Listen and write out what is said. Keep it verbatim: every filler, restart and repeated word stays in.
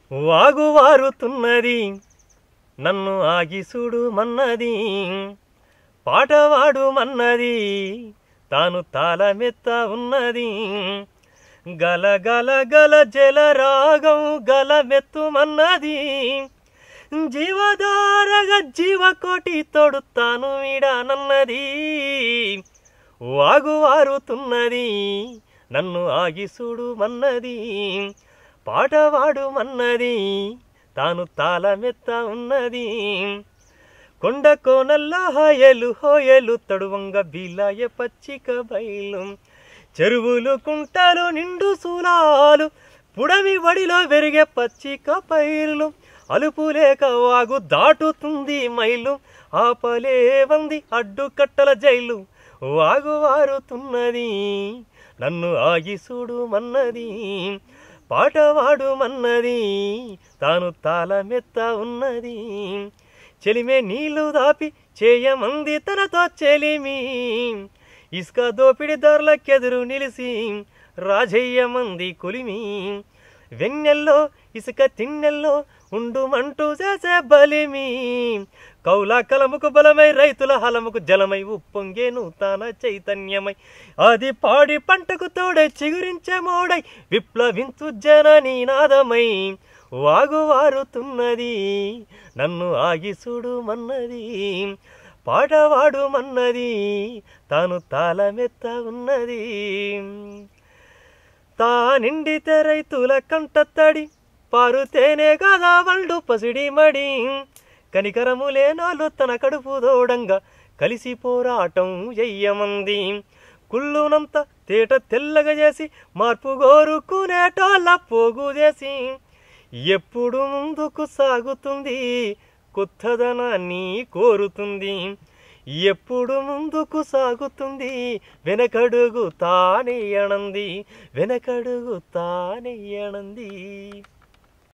వాగువారుతున్నది నన్ను ఆగి చూడు మన్నది పాటవాడు మన్నది తాను తాళమెత్త ఉన్నది గల గల గల జలరాగం గలమెత్తుమన్నది జీవధారగా జీవకోటి తొడుతాను వీడానన్నది వాగువారుతున్నది నన్ను ఆగి చూడు మన్నది పాటవాడు మన్నది తాను తాళమెత్త ఉన్నది కొండ కోనల్లా హాయలు హోయలు తడువంగ బీలాయ పచ్చిక బయలు చెరువులు కుంటలు నిండు సూలాలు పుడమి వడిలో వెరిగే పచ్చిక పైర్లు అలుపులేక వాగు దాటుతుంది మైలు ఆపలేవంది అడ్డుకట్టల జైలు వాగువారుతున్నది నన్ను ఆగి చూడు మన్నది పాటవాడు మన్నది తాను తాళమెత్త ఉన్నది చెలిమే నీళ్లు దాపి చేయమంది తనతో చెలిమి ఇసుక దోపిడిదారులకెదురు నిలిసి రాజయ్యమంది కొలిమి వెన్నెల్లో ఇసుక తిన్నెల్లో ఉండుమంటూ చేసే బలిమి కౌలా కలముకు బలమై రైతుల హలముకు జలమై ఉప్పొంగేను తాన చైతన్యమై అది పాడి పంటకు తోడై చిగురించే మోడై విప్లవించు జననీ నాదమై వాగువారుతున్నది నన్ను ఆగి చూడు మన్నది పాటవాడు మన్నది తాను తాళమెత్త ఉన్నది తానిండితే రైతుల కంటత్తడి పారుతేనే కదా వాళ్ళు పసిడి మడి కనికరము లేనాలు తన కడుపు దోడంగా కలిసి పోరాటం చెయ్యమంది కుళ్ళునంత తేట తెల్లగా చేసి మార్పు కోరుకునేటోళ్ళ పోగు చేసి ఎప్పుడు ముందుకు సాగుతుంది కొత్తదనాన్ని కోరుతుంది ఎప్పుడు ముందుకు సాగుతుంది వెనకడుగు తానేయనంది వెనకడుగు తానేయనంది